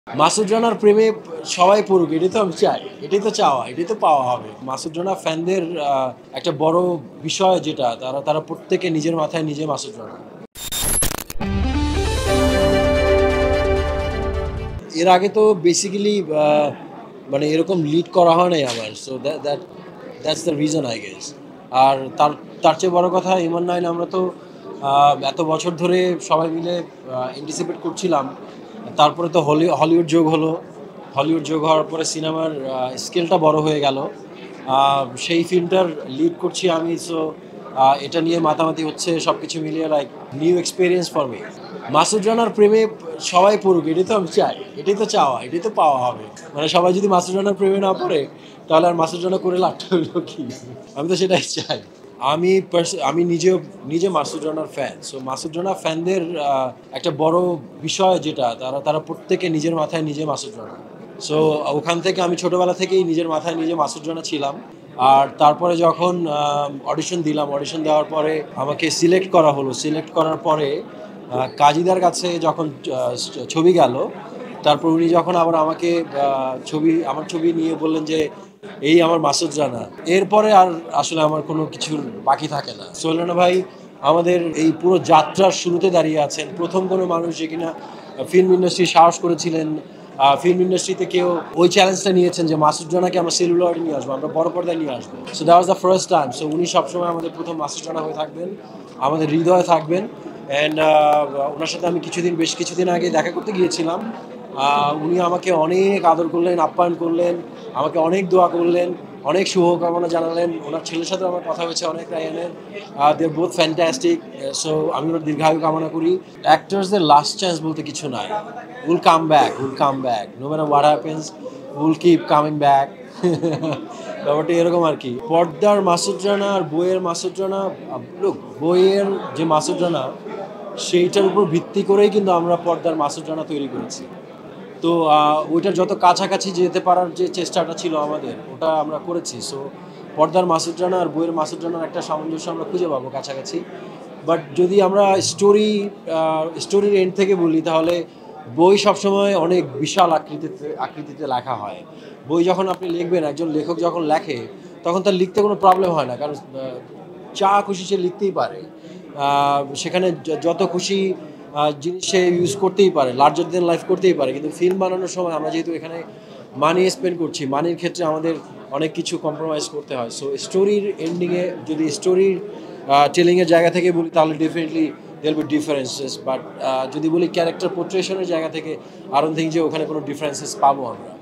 মাসুদ রানার প্রেমে সবাই পড়ুক, এটাই তো আমি চাই, এটাই তো চাওয়া, এটাই তো পাওয়া হবে। মাসুদ রানা ফ্যানদের একটা বড় বিষয় যেটা তারা তারা প্রত্যেকে নিজের মাথায় নিজে মাসুদ রানা। এর আগে তো বেসিক্যালি মানে এরকম লিড করা হয় নাই আমার, so that's the reason I guess. আর তার তার চেয়ে বড় কথা, ইমান নাইন আমরা তো এত বছর ধরে সবাই মিলে এন্টিসিপেট করছিলাম। তারপরে তো হলিউড যোগ হলো, হলিউড যোগ হওয়ার পরে সিনেমার স্কেলটা বড় হয়ে গেল। সেই ফিল্মটার লিড করছি আমি, সো এটা নিয়ে মাতামাতি হচ্ছে, সব কিছু মিলিয়ে like new experience for me. Masud রানার প্রেমে সবাই পড়ুক, এটাই তো আমি চাই, এটাই তো চাওয়া, এটাই তো পাওয়া হবে। মানে সবাই যদি মাসুদ রানার প্রেমে না পড়ে, তাহলে আর মাসুদ রানা করে লাভটা হইলো কি? আমি তো সেটাই চাই। আমি নিজে মাসুদ রানার ফ্যান, সো মাসুদ রানা ফ্যানদের একটা বড় বিষয় যেটা তারা তারা প্রত্যেকে নিজের মাথায় নিজে মাসুদ রানা। সো ওখান থেকে আমি ছোটবেলা থেকেই নিজের মাথায় নিজে মাসুদ রানা ছিলাম। আর তারপরে যখন অডিশন দিলাম, অডিশন দেওয়ার পরে আমাকে সিলেক্ট করা হলো, সিলেক্ট করার পরে কাজীদার কাছে যখন ছবি গেল, তারপর উনি যখন আবার আমাকে আমার ছবি নিয়ে বললেন যে এই আমার মাসুদ রানা, এরপরে আর আসলে আমার কোনো কিছুর বাকি থাকে না। সোহেল রানা ভাই আমাদের এই পুরো যাত্রার শুরুতে দাঁড়িয়ে আছেন, প্রথম কোনো মানুষ যে কিনা ফিল্ম ইন্ডাস্ট্রি সাহস করেছিলেন, ফিল্ম ইন্ডাস্ট্রিতে কেউ ওই চ্যালেঞ্জটা নিয়েছেন যে মাসুদ রানাকে আমরা সেলুলয়েডে নিয়ে আসবো, আমরা বড় পর্দায় নিয়ে আসবো। So that was the first time. So উনি সবসময় আমাদের প্রথম মাসুদ রানা হয়ে থাকবেন, আমাদের হৃদয়ে থাকবেন। অ্যান্ড ওনার সাথে আমি বেশ কিছুদিন আগে দেখা করতে গিয়েছিলাম। উনি আমাকে অনেক আদর করলেন, আপ্যায়ন করলেন, আমাকে অনেক দোয়া করলেন, অনেক শুভকামনা জানালেন। ওনার ছেলের সাথে আমার কথা হয়েছে অনেক, রায়ানের। They are both fantastic. So আমি ওনার দীর্ঘায়ু কামনা করি। অ্যাক্টার্সদের লাস্ট চান্স বলতে কিছু নাই। Will come back, will come back, no matter what happens, will keep coming back. ব্যাপারটা এরকম আর কি। পর্দার মাসুদ রানা আর বইয়ের মাসুদ রানা, লোক বইয়ের যে মাসুদ রানা, সেইটার উপর ভিত্তি করেই কিন্তু আমরা পর্দার মাসুদ রানা তৈরি করেছি। তো ওইটার যত কাছাকাছি যেতে পারার যে চেষ্টাটা ছিল আমাদের, ওটা আমরা করেছি। সো পর্দার মাসুদ রানা আর বইয়ের মাসুদ রানার একটা সামঞ্জস্য আমরা খুঁজে পাবো কাছাকাছি। বাট যদি আমরা স্টোরির এন্ড থেকে বলি, তাহলে বই সবসময় অনেক বিশাল আকৃতিতে লেখা হয়। বই যখন আপনি লিখবেন, একজন লেখক যখন লেখে, তখন তার লিখতে কোনো প্রবলেম হয় না, কারণ যা খুশি সে লিখতেই পারে। সেখানে যত খুশি জিনিস সে ইউজ করতেই পারে, লার্জার দেন লাইফ করতেই পারে। কিন্তু ফিল্ম বানানোর সময় আমরা যেহেতু এখানে মানি স্পেন্ড করছি, মানির ক্ষেত্রে আমাদের অনেক কিছু কম্প্রোমাইজ করতে হয়। সো স্টোরির এন্ডিংয়ে যদি স্টোরির টেলিংয়ের জায়গা থেকে বলি, তাহলে definitely there be differences. But যদি বলি ক্যারেক্টার পোর্ট্রেশনের জায়গা থেকে, আই ডোন্ট থিঙ্ক যে ওখানে কোনো ডিফারেন্সেস পাবো আমরা।